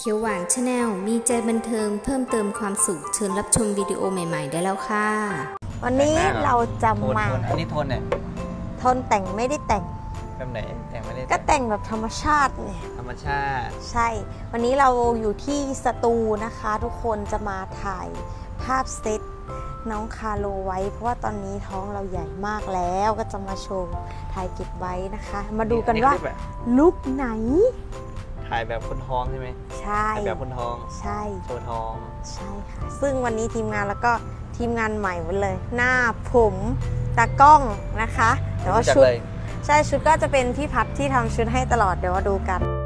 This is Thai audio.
เขียวหวานชาแนลมีใจบันเทิงเพิ่มเติมความสุขเชิญรับชมวิดีโอใหม่ๆได้แล้วค่ะวันนี้เราจะมาอันนี้โทนเนี่ยโทนแต่งไม่ได้แต่งแบบไหนแต่งไม่ได้ก็แต่งแบบธรรมชาติไงธรรมชาติใช่วันนี้เราอยู่ที่สตูนะคะทุกคนจะมาถ่ายภาพเซตน้องคาโลไว้เพราะว่าตอนนี้ท้องเราใหญ่มากแล้วก็จะมาโชว์ถ่ายเก็บไว้นะคะมาดูกันว่าลุคไหนถ่ายแบบคนท้องใช่ไหมใช่ถ่ายแบบคนท้องใช่โชว์ท้องใช่ค่ะซึ่งวันนี้ทีมงานแล้วก็ทีมงานใหม่หมดเลยหน้าผมตากล้องนะคะแต่ว่าชุดใช่ชุดก็จะเป็นพี่พัดที่ทำชุดให้ตลอดเดี๋ยวมาดูกัน